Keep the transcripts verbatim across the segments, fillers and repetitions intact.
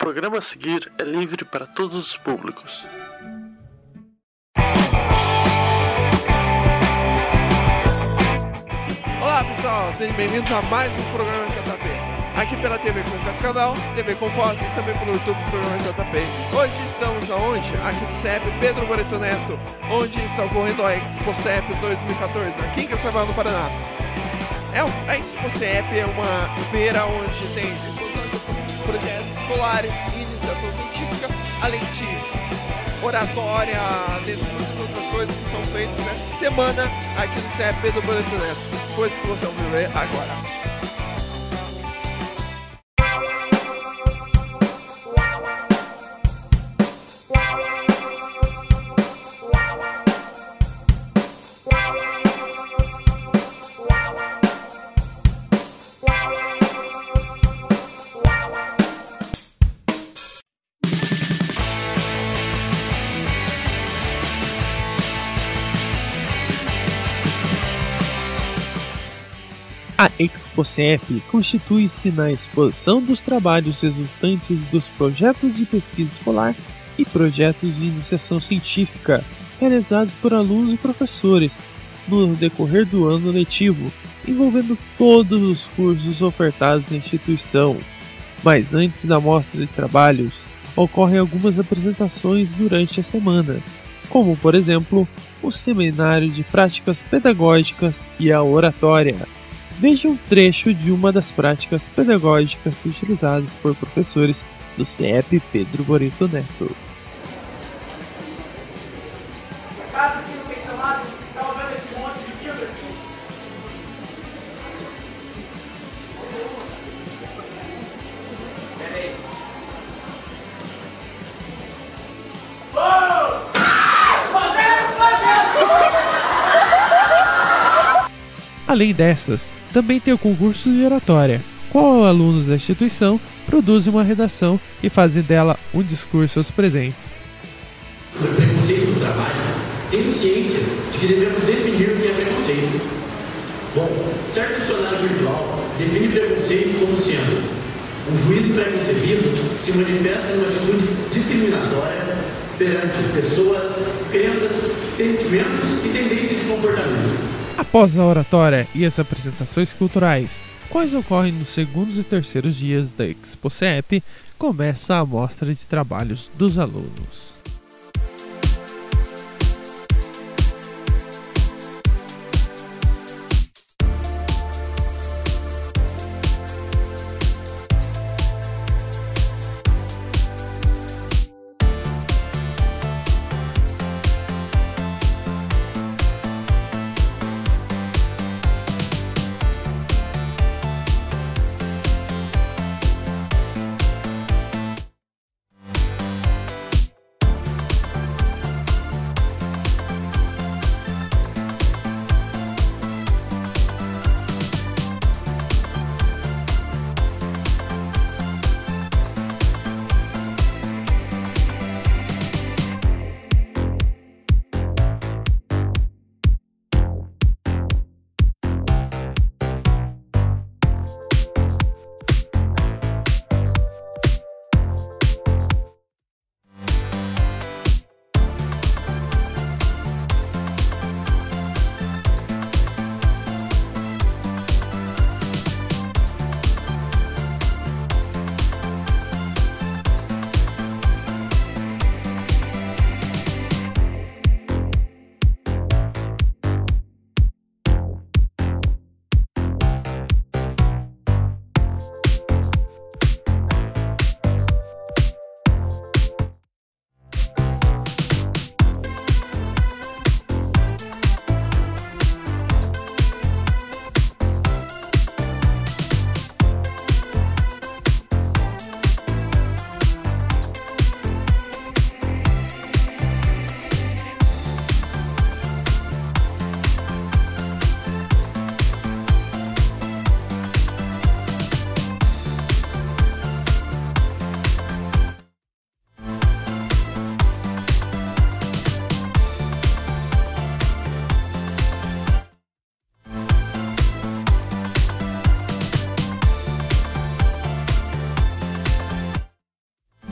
programa a seguir é livre para todos os públicos. Olá pessoal, sejam bem-vindos a mais um programa J P. Aqui pela T V com Cascadal, T V com Foz e também pelo YouTube do programa J P. Hoje estamos aonde? Aqui no C E P Pedro Barreto Neto, onde está ocorrendo a Expo C E P dois mil e quatorze, aqui em Cascavel, no Paraná. É, a Expo C E P é uma feira onde tem exposição de projetos escolares e iniciação científica, além de oratória, dentre muitas outras coisas que são feitas nessa semana aqui no C E P Pedro Barreto Neto, coisas que você vai ver agora. A Expo C E P constitui-se na exposição dos trabalhos resultantes dos projetos de pesquisa escolar e projetos de iniciação científica realizados por alunos e professores no decorrer do ano letivo, envolvendo todos os cursos ofertados na instituição. Mas antes da mostra de trabalhos, ocorrem algumas apresentações durante a semana, como por exemplo, o seminário de práticas pedagógicas e a oratória. Veja um trecho de uma das práticas pedagógicas utilizadas por professores do C E P Pedro Barreto Neto. Essa casa aqui não tem tomada, está usando esse monte de vidro aqui. Pera aí. Oh! Além dessas, também tem o concurso de oratória, qual alunos da instituição produzem uma redação e fazem dela um discurso aos presentes. Sobre o preconceito do trabalho, tenho ciência de que devemos definir o que é preconceito. Bom, certo dicionário virtual define preconceito como sendo um juízo preconcebido se manifesta numa atitude discriminatória perante pessoas, crenças, sentimentos e tendências de comportamento. Após a oratória e as apresentações culturais, quais ocorrem nos segundos e terceiros dias da Expo C E P, começa a amostra de trabalhos dos alunos.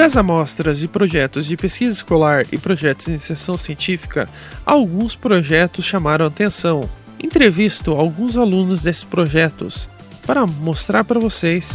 Das amostras de projetos de pesquisa escolar e projetos de iniciação científica, alguns projetos chamaram atenção. Entrevisto alguns alunos desses projetos para mostrar para vocês.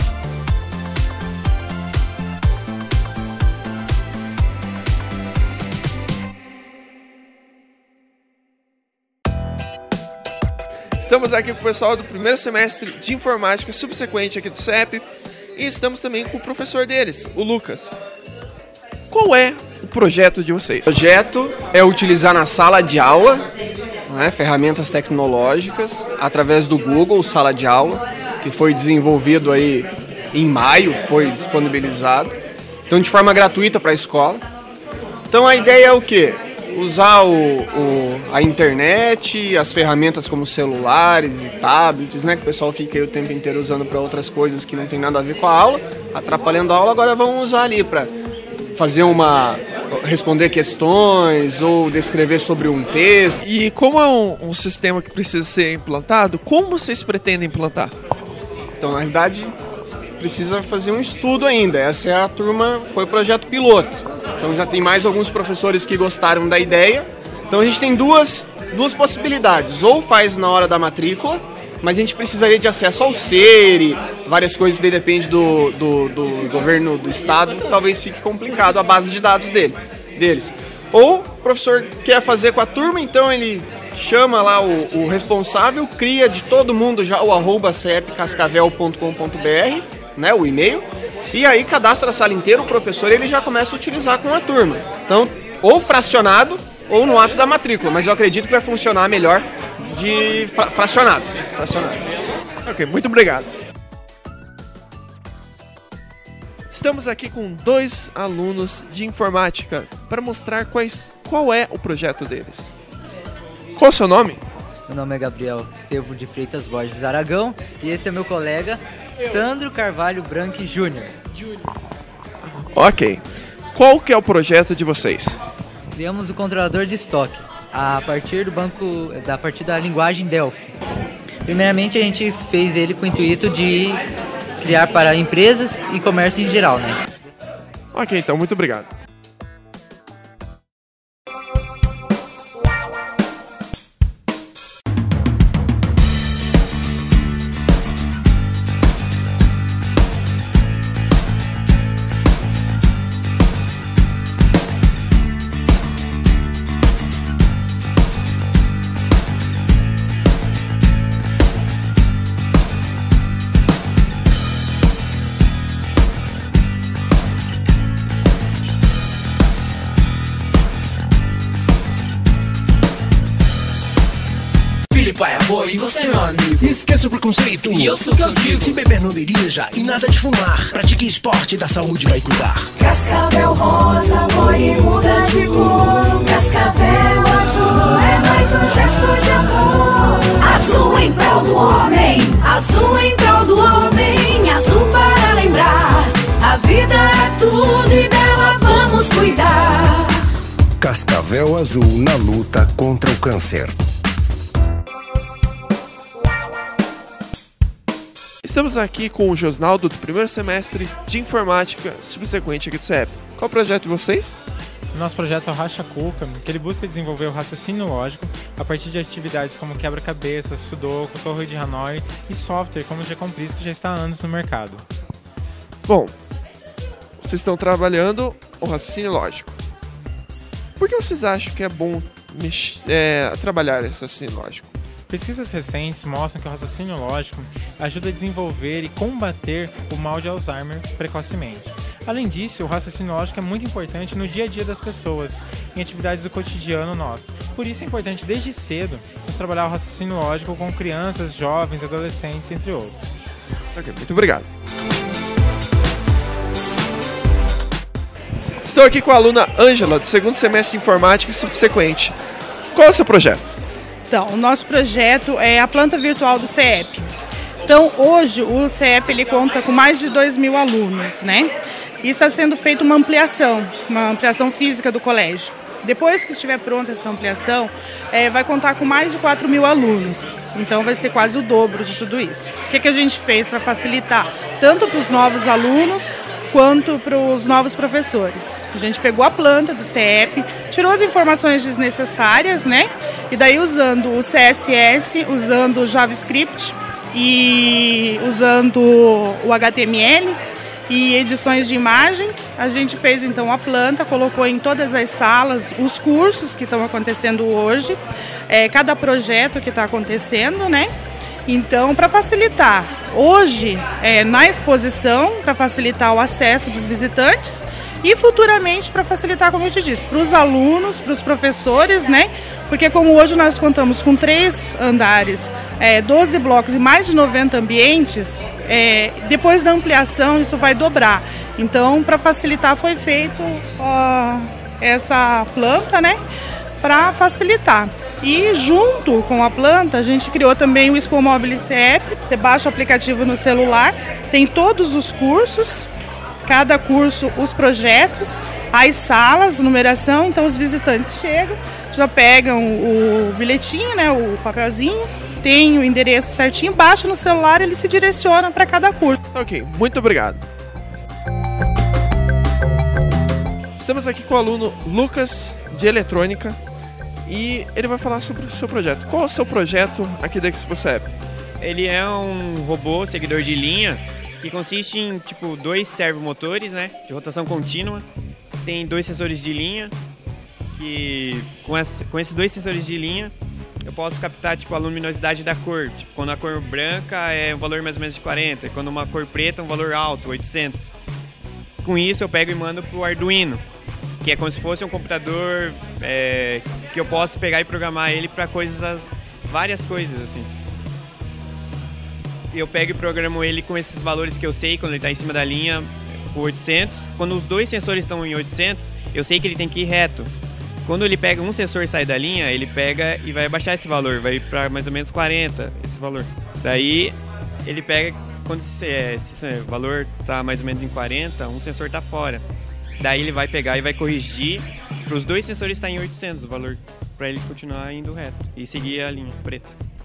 Estamos aqui com o pessoal do primeiro semestre de informática subsequente aqui do C E P e estamos também com o professor deles, o Lucas. Qual é o projeto de vocês? O projeto é utilizar na sala de aula, né, ferramentas tecnológicas através do Google Sala de Aula, que foi desenvolvido aí em maio, foi disponibilizado, então de forma gratuita para a escola. Então a ideia é o quê? Usar o, o, a internet, as ferramentas como celulares e tablets, né, que o pessoal fica aí o tempo inteiro usando para outras coisas que não tem nada a ver com a aula, atrapalhando a aula, agora vamos usar ali para fazer uma... responder questões ou descrever sobre um texto. E como é um, um sistema que precisa ser implantado, como vocês pretendem implantar? Então, na realidade, precisa fazer um estudo ainda. Essa é a turma, foi o projeto piloto. Então já tem mais alguns professores que gostaram da ideia. Então a gente tem duas, duas possibilidades. Ou faz na hora da matrícula, mas a gente precisaria de acesso ao SERI, várias coisas, daí depende do, do, do governo do estado, talvez fique complicado a base de dados dele, deles. Ou o professor quer fazer com a turma, então ele chama lá o, o responsável, cria de todo mundo já o arroba cepcascavel ponto com ponto br, né, o e-mail, e aí cadastra a sala inteira, o professor ele já começa a utilizar com a turma. Então, ou fracionado, ou no ato da matrícula, mas eu acredito que vai funcionar melhor de fra- fracionado. fracionado. Ok, muito obrigado. Estamos aqui com dois alunos de informática para mostrar quais, qual é o projeto deles. Qual é o seu nome? Meu nome é Gabriel Estevo de Freitas Borges Aragão e esse é meu colega Sandro Carvalho Branco Júnior. Ok. Qual que é o projeto de vocês? Criamos o controlador de estoque a partir do banco, a partir da linguagem Delphi. Primeiramente a gente fez ele com o intuito de criar para empresas e comércio em geral, né? Ok, então muito obrigado. Pai, amor, e você, meu amigo? Esqueça o preconceito. E eu sou o que eu digo. Se beber não dirija e nada de fumar. Pratique esporte, da saúde vai cuidar. Cascavel rosa, amor e muda de cor. Cascavel azul é mais um gesto de amor. Azul em prol do homem, azul em prol do homem. Azul para lembrar, a vida é tudo e dela vamos cuidar. Cascavel azul na luta contra o câncer. Estamos aqui com o Josnaldo do primeiro semestre de informática subsequente aqui do C E P. Qual é o projeto de vocês? Nosso projeto é o Racha Cuca, que ele busca desenvolver o raciocínio lógico a partir de atividades como quebra-cabeças, sudoku, torre de Hanoi e software como o G-Compris, que já está há anos no mercado. Bom, vocês estão trabalhando o raciocínio lógico. Por que vocês acham que é bom mex- é, trabalhar esse raciocínio lógico? Pesquisas recentes mostram que o raciocínio lógico ajuda a desenvolver e combater o mal de Alzheimer precocemente. Além disso, o raciocínio lógico é muito importante no dia a dia das pessoas, em atividades do cotidiano nosso. Por isso é importante, desde cedo, nós trabalhar o raciocínio lógico com crianças, jovens, adolescentes, entre outros. Ok, muito obrigado. Estou aqui com a aluna Ângela, do segundo semestre de informática e subsequente. Qual é o seu projeto? Então, o nosso projeto é a planta virtual do C E P. Então, hoje, o C E P ele conta com mais de dois mil alunos, né? E está sendo feita uma ampliação, uma ampliação física do colégio. Depois que estiver pronta essa ampliação, é, vai contar com mais de quatro mil alunos. Então, vai ser quase o dobro de tudo isso. O que, que a gente fez para facilitar tanto para os novos alunos, quanto para os novos professores. A gente pegou a planta do C E P, tirou as informações desnecessárias, né? E daí usando o C S S, usando o JavaScript e usando o H T M L e edições de imagem, a gente fez então a planta, colocou em todas as salas os cursos que estão acontecendo hoje, é, cada projeto que está acontecendo, né? Então, para facilitar, hoje, é, na exposição, para facilitar o acesso dos visitantes e futuramente para facilitar, como eu te disse, para os alunos, para os professores, né? Porque como hoje nós contamos com três andares, é, doze blocos e mais de noventa ambientes, é, depois da ampliação isso vai dobrar. Então, para facilitar, foi feito ó, essa planta, né? Para facilitar. E junto com a planta, a gente criou também o Expo Mobile C E P. Você baixa o aplicativo no celular, tem todos os cursos, cada curso, os projetos, as salas, numeração. Então os visitantes chegam, já pegam o bilhetinho, né, o papelzinho, tem o endereço certinho, baixa no celular e ele se direciona para cada curso. Ok, muito obrigado. Estamos aqui com o aluno Lucas, de Eletrônica, e ele vai falar sobre o seu projeto. Qual é o seu projeto aqui da Expo C E P? Ele é um robô seguidor de linha que consiste em tipo dois servomotores, né, de rotação contínua. Tem dois sensores de linha que com, essa, com esses dois sensores de linha eu posso captar tipo a luminosidade da cor. Tipo, quando a cor branca é um valor mais ou menos de quarenta, e quando uma cor preta é um valor alto, oitocentos. Com isso eu pego e mando pro Arduino, que é como se fosse um computador é, que eu posso pegar e programar ele para coisas, várias coisas assim. Eu pego e programo ele com esses valores que eu sei quando ele está em cima da linha, com oitocentos. Quando os dois sensores estão em oitocentos, eu sei que ele tem que ir reto. Quando ele pega um sensor e sai da linha, ele pega e vai abaixar esse valor, vai para mais ou menos quarenta esse valor. Daí ele pega, quando esse, esse valor está mais ou menos em quarenta, um sensor está fora. Daí ele vai pegar e vai corrigir para os dois sensores estar em oitocentos, o valor, para ele continuar indo reto e seguir a linha preta.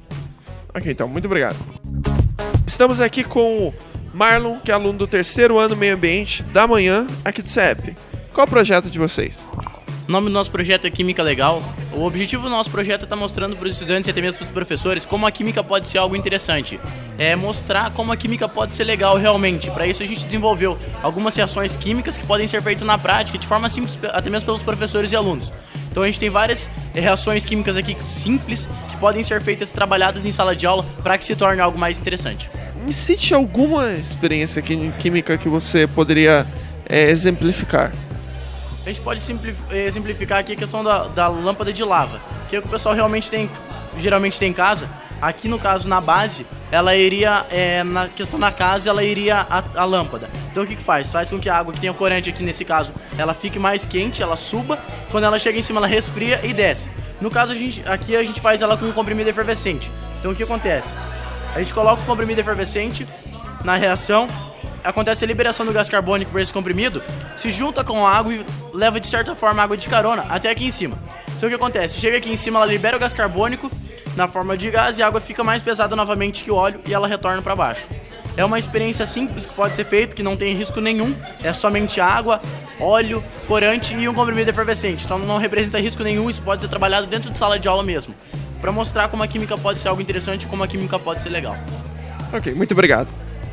Ok, então, muito obrigado. Estamos aqui com o Marlon, que é aluno do terceiro ano Meio Ambiente da manhã aqui do C E P. Qual é o projeto de vocês? O nome do nosso projeto é Química Legal. O objetivo do nosso projeto é estar mostrando para os estudantes e até mesmo para os professores como a química pode ser algo interessante. É mostrar como a química pode ser legal realmente. Para isso a gente desenvolveu algumas reações químicas que podem ser feitas na prática de forma simples, até mesmo pelos professores e alunos. Então a gente tem várias reações químicas aqui simples que podem ser feitas e trabalhadas em sala de aula para que se torne algo mais interessante. Me cite alguma experiência química que você poderia é, exemplificar. A gente pode exemplificar aqui a questão da, da lâmpada de lava, que é o que o pessoal realmente tem, geralmente tem em casa. Aqui no caso, na base, ela iria, é, na questão da casa, ela iria a, a lâmpada. Então o que que faz? Faz com que a água que tem o corante aqui nesse caso, ela fique mais quente, ela suba, quando ela chega em cima ela resfria e desce. No caso, a gente, aqui a gente faz ela com um comprimido efervescente. Então o que acontece? A gente coloca o comprimido efervescente na reação, acontece a liberação do gás carbônico por esse comprimido, se junta com a água e leva de certa forma a água de carona até aqui em cima. Então o que acontece? Chega aqui em cima, ela libera o gás carbônico na forma de gás e a água fica mais pesada novamente que o óleo e ela retorna para baixo. É uma experiência simples que pode ser feita, que não tem risco nenhum, é somente água, óleo, corante e um comprimido efervescente. Então não representa risco nenhum, isso pode ser trabalhado dentro de sala de aula mesmo, para mostrar como a química pode ser algo interessante e como a química pode ser legal. Ok, muito obrigado.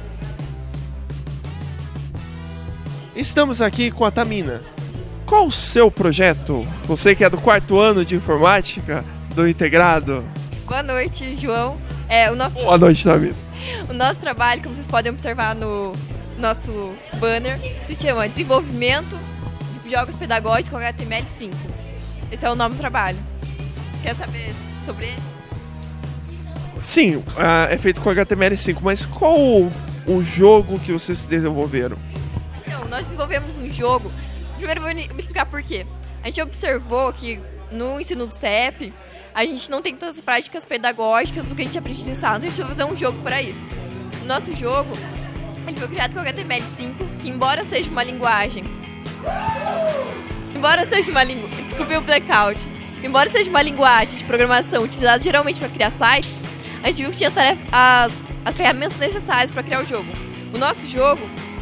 Estamos aqui com a Tamina. Qual o seu projeto? Você que é do quarto ano de informática, do integrado. Boa noite, João. É, o nosso... Boa noite, Tamina. O nosso trabalho, como vocês podem observar no nosso banner, se chama Desenvolvimento de Jogos Pedagógicos com H T M L cinco. Esse é o nome do trabalho. Quer saber sobre ele? Sim, uh, é feito com H T M L cinco, mas qual o, o jogo que vocês desenvolveram? Então, nós desenvolvemos um jogo. Primeiro eu vou me explicar por quê. A gente observou que no ensino do C E P a gente não tem tantas práticas pedagógicas do que a gente aprende em sala, então a gente vai fazer um jogo para isso. O nosso jogo ele foi criado com H T M L cinco, que embora seja uma linguagem... Embora seja uma linguagem... Desculpe o blackout. Embora seja uma linguagem de programação utilizada geralmente para criar sites, a gente viu que tinha tarefa, as, as ferramentas necessárias para criar o jogo. O nosso jogo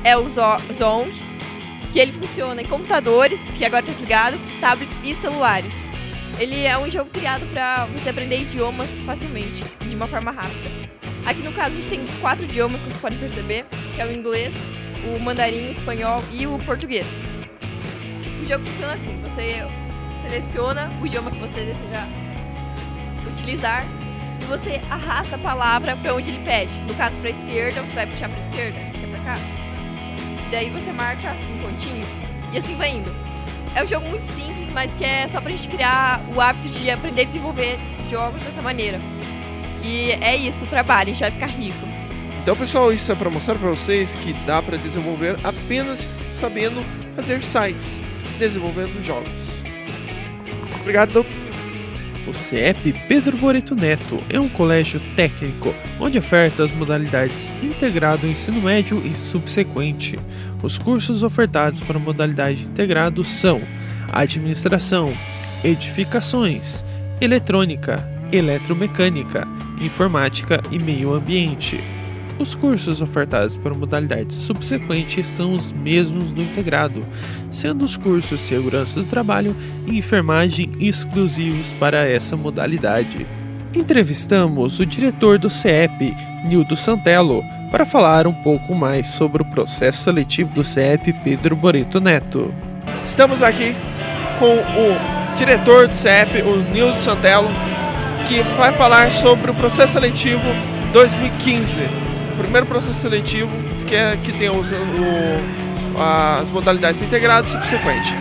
é o Zong, que ele funciona em computadores, que agora está desligado, tablets e celulares. Ele é um jogo criado para você aprender idiomas facilmente, de uma forma rápida. Aqui no caso a gente tem quatro idiomas, como vocês podem perceber, que é o inglês, o mandarim, o espanhol e o português. O jogo funciona assim, você seleciona o idioma que você deseja utilizar e você arrasta a palavra para onde ele pede. No caso, para a esquerda, você vai puxar para a esquerda, que é para cá. Daí você marca um pontinho e assim vai indo. É um jogo muito simples, mas que é só pra gente criar o hábito de aprender a desenvolver jogos dessa maneira. E é isso, o trabalho, a gente vai ficar rico. Então, pessoal, isso é para mostrar para vocês que dá para desenvolver apenas sabendo fazer sites, desenvolvendo jogos. Obrigado. O C E P Pedro Boreto Neto é um colégio técnico onde oferta as modalidades integrado ensino médio e subsequente. Os cursos ofertados para a modalidade integrado são administração, edificações, eletrônica, eletromecânica, informática e meio ambiente. Os cursos ofertados para a modalidade subsequente são os mesmos do integrado, sendo os cursos Segurança do Trabalho e Enfermagem exclusivos para essa modalidade. Entrevistamos o diretor do C E P, Nildo Santello, para falar um pouco mais sobre o processo seletivo do C E P Pedro Boreto Neto. Estamos aqui com o diretor do C E P, o Nildo Santello, que vai falar sobre o processo seletivo dois mil e quinze. O primeiro processo seletivo que, é, que tem os, o, as modalidades integradas e subsequente.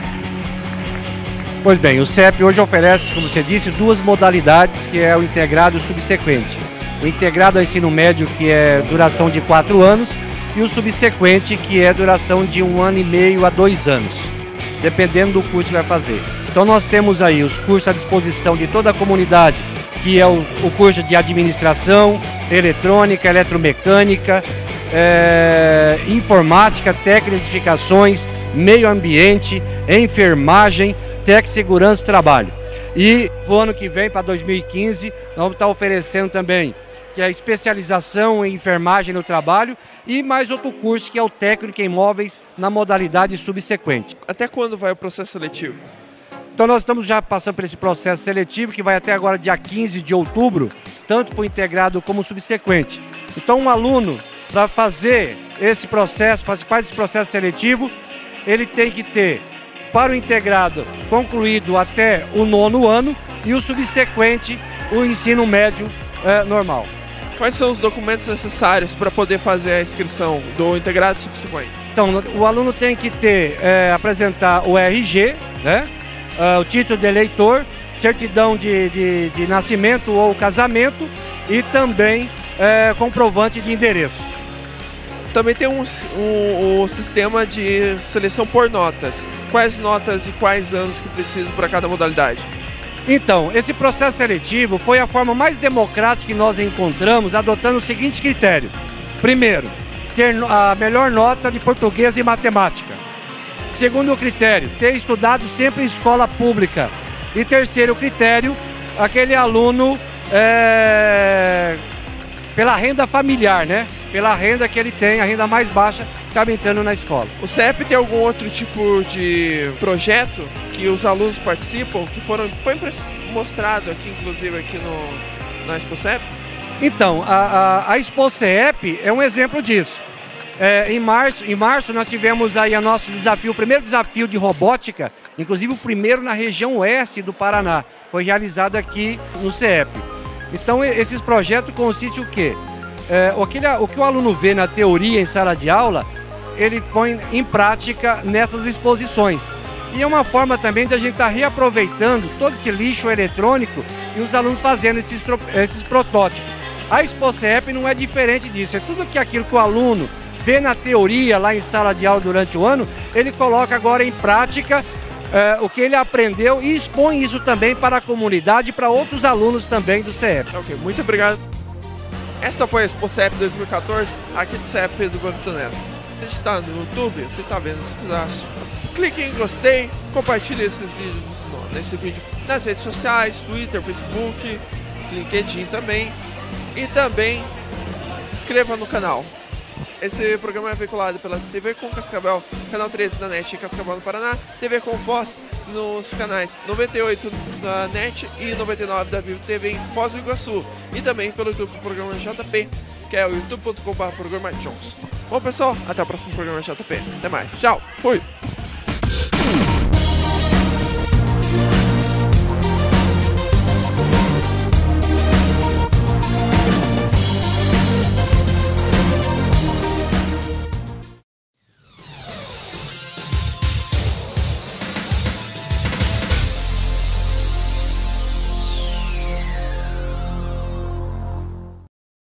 Pois bem, o C E P hoje oferece, como você disse, duas modalidades, que é o integrado e o subsequente. O integrado é o ensino médio, que é duração de quatro anos, e o subsequente, que é duração de um ano e meio a dois anos, dependendo do curso que vai fazer. Então nós temos aí os cursos à disposição de toda a comunidade, que é o, o curso de administração, eletrônica, eletromecânica, é, informática, técnica de edificações, meio ambiente, enfermagem, técnica de segurança do trabalho. E o ano que vem, para dois mil e quinze, nós vamos estar oferecendo também que é a especialização em enfermagem no trabalho e mais outro curso que é o técnico em imóveis na modalidade subsequente. Até quando vai o processo seletivo? Então nós estamos já passando por esse processo seletivo que vai até agora dia quinze de outubro, tanto para o integrado como o subsequente. Então um aluno, para fazer esse processo, participar desse processo seletivo, ele tem que ter, para o integrado, concluído até o nono ano e o subsequente, o ensino médio é, normal. Quais são os documentos necessários para poder fazer a inscrição do integrado e subsequente? Então, o aluno tem que ter, é, apresentar o R G, né? Uh, o título de eleitor, certidão de, de, de nascimento ou casamento e também é, comprovante de endereço. Também tem um, um, um sistema de seleção por notas. Quais notas e quais anos que precisam para cada modalidade? Então, esse processo seletivo foi a forma mais democrática que nós encontramos, adotando o seguinte critério. Primeiro, ter a melhor nota de português e matemática. Segundo critério, ter estudado sempre em escola pública. E terceiro critério, aquele aluno é, pela renda familiar, né? Pela renda que ele tem, a renda mais baixa, acaba entrando na escola. O C E P tem algum outro tipo de projeto que os alunos participam, que foram, foi mostrado aqui, inclusive, aqui no, na Expo C E P? Então, a, a, a Expo C E P é um exemplo disso. É, em, março, em março nós tivemos aí o nosso desafio, o primeiro desafio de robótica, inclusive o primeiro na região oeste do Paraná, foi realizado aqui no C E P. Então esses projetos consistem o quê? É, o, que ele, o que o aluno vê na teoria em sala de aula, ele põe em prática nessas exposições. E é uma forma também de a gente estar tá reaproveitando todo esse lixo eletrônico e os alunos fazendo esses, esses protótipos. A Expo C E P não é diferente disso, é tudo que aquilo que o aluno vê na teoria lá em sala de aula durante o ano, ele coloca agora em prática eh, o que ele aprendeu e expõe isso também para a comunidade e para outros alunos também do C E P. Ok, muito obrigado. Essa foi a Expo C E P dois mil e quatorze, aqui do C E P Pedro Boreto Neto. Você está no YouTube, você está vendo esse pedaço. Clique em gostei, compartilhe esses vídeos nesse vídeo nas redes sociais, Twitter, Facebook, LinkedIn também. E também se inscreva no canal. Esse programa é veiculado pela T V com Cascavel, canal treze da NET em Cascavel, no Paraná, T V com Foz nos canais noventa e oito da NET e noventa e nove da Vivo T V em Foz do Iguaçu, e também pelo YouTube do programa J P, que é o youtube ponto com barra programa Jones. Bom, pessoal, até o próximo programa J P. Até mais. Tchau. Fui.